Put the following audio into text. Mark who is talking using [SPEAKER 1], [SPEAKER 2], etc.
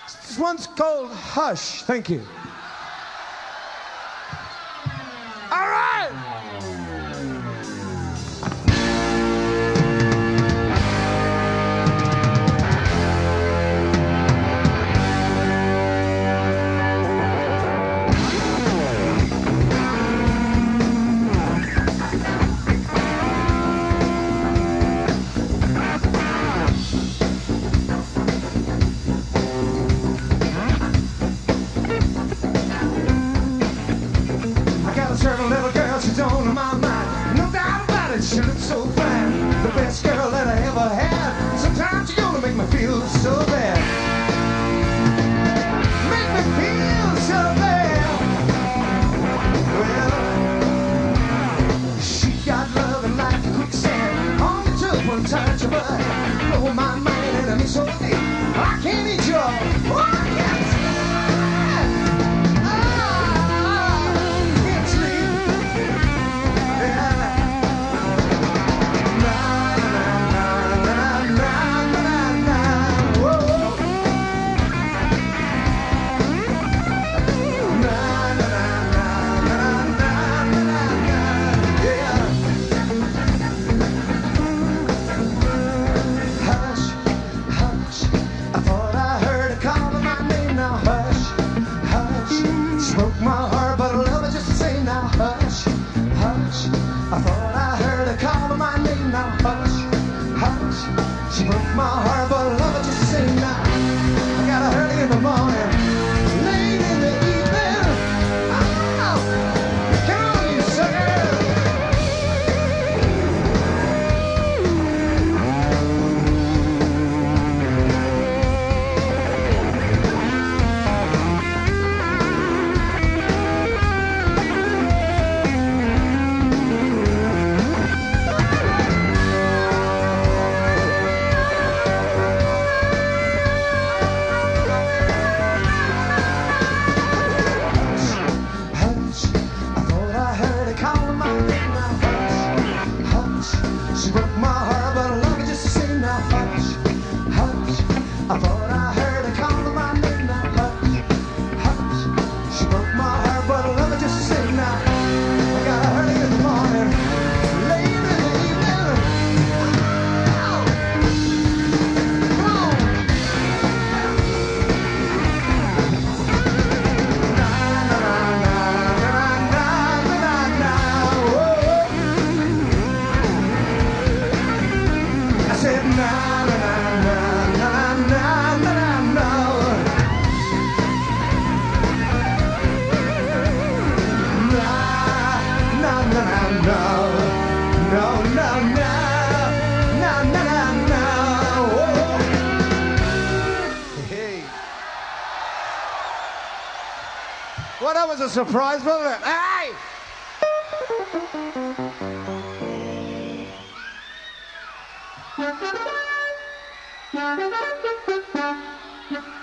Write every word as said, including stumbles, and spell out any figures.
[SPEAKER 1] This one's called Hush. Thank you. All right. Certain little girl, she's on my mind. No doubt about it, she looks so fine. The best girl that I ever had. Sometimes you're gonna make me feel so bad. Make me feel so bad. Well, she got love and like a quicksand. All it took one touch of her. Blow my mind and I miss so deep. I can't enjoy. Oh, I can't. I thought I heard her calling my name. Now hush, hush. She broke my heart, but I love her just the same. Now I got her early in the morning, late in the evening. Oh, come on, you sucker. She broke my heart, but I love her just the same. Now hush, hush. I thought I heard her calling my name. Now hush, hush. She broke my heart, but I love her just the same. Now I got her early in the morning, late in the evening. Oh, come on. Na na na na na na na na. Whoa. I said na na na na na na na na. Na na na na no no no na na na na. Whoa. Hey. Well, that was a surprise, wasn't it? Hey! Thank you.